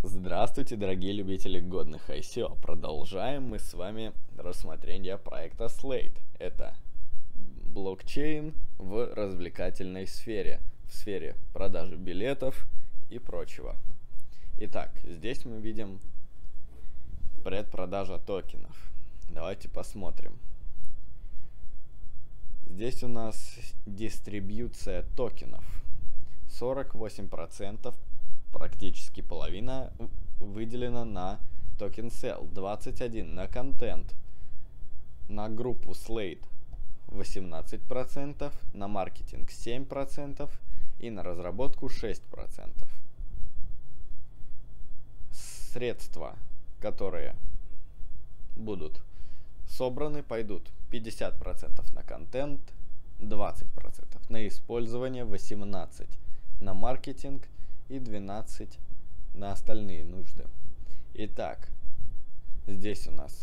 Здравствуйте, дорогие любители годных ICO. Продолжаем мы с вами рассмотрение проекта Slate. Это блокчейн в развлекательной сфере, в сфере продажи билетов и прочего. Итак, здесь мы видим предпродажа токенов. Давайте посмотрим. Здесь у нас дистрибьюция токенов. 48%, практически половина, выделена на токен sell, 21% на контент, на группу Slate 18%, на маркетинг 7% и на разработку 6%. Средства, которые будут собраны, пойдут 50% на контент, 20% на использование, 18% на маркетинг и 12% на остальные нужды. Итак, здесь у нас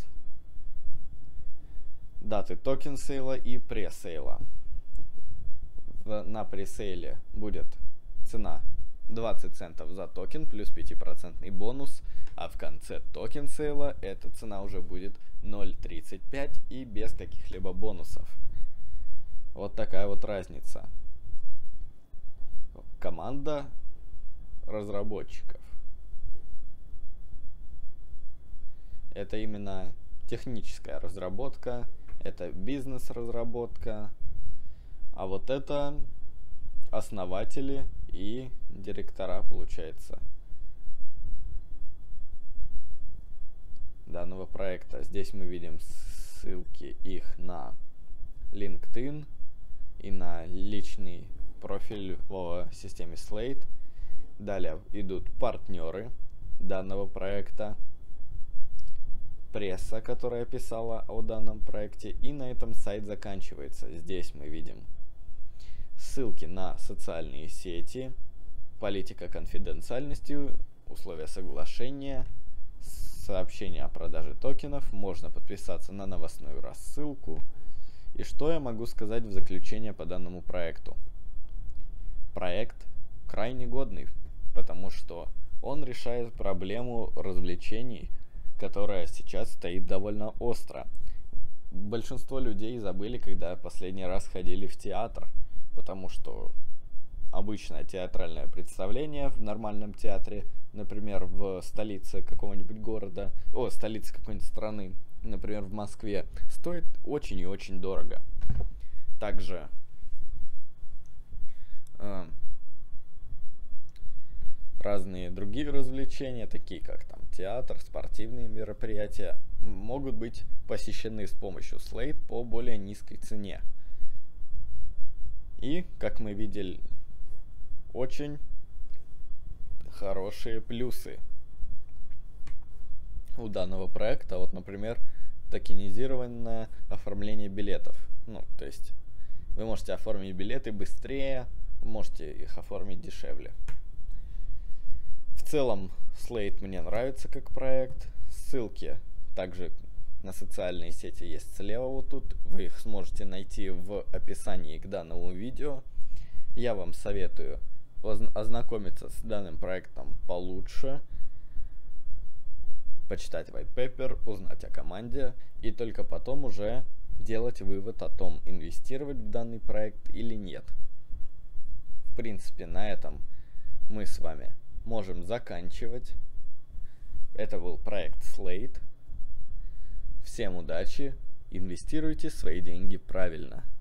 даты токен сейла и пресейла. На пресейле будет цена 20 центов за токен плюс 5% бонус, а в конце токен сейла эта цена уже будет 0.35 и без каких-либо бонусов. Вот такая вот разница. Команда разработчиков. Это именно техническая разработка, это бизнес-разработка, а вот это основатели и директора, получается, данного проекта. Здесь мы видим ссылки их на LinkedIn и на личный профиль в системе Slate. Далее идут партнеры данного проекта, пресса, которая писала о данном проекте, и на этом сайт заканчивается. Здесь мы видим ссылки на социальные сети, политика конфиденциальности, условия соглашения, сообщения о продаже токенов, можно подписаться на новостную рассылку. И что я могу сказать в заключение по данному проекту? Проект крайне годный, потому что он решает проблему развлечений, которая сейчас стоит довольно остро. Большинство людей забыли, когда последний раз ходили в театр, потому что обычное театральное представление в нормальном театре, например, в столице какого-нибудь города, столице какой-нибудь страны, например, в Москве, стоит очень и очень дорого. Также разные другие развлечения, такие как там театр, спортивные мероприятия, могут быть посещены с помощью Slate по более низкой цене. И, как мы видели, очень хорошие плюсы у данного проекта. Вот, например, токенизированное оформление билетов. То есть вы можете оформить билеты быстрее, можете их оформить дешевле. В целом, Slate мне нравится как проект. Ссылки также на социальные сети есть слева вот тут. Вы их сможете найти в описании к данному видео. Я вам советую ознакомиться с данным проектом получше, почитать white paper, узнать о команде и только потом уже делать вывод о том, инвестировать в данный проект или нет. В принципе, на этом мы с вами можем заканчивать. Это был проект Slate. Всем удачи, инвестируйте свои деньги правильно.